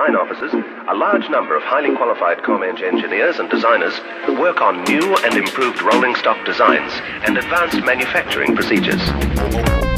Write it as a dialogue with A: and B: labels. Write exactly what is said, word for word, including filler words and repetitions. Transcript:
A: design offices, a large number of highly qualified ComEng engineers and designers work on new and improved rolling stock designs and advanced manufacturing procedures.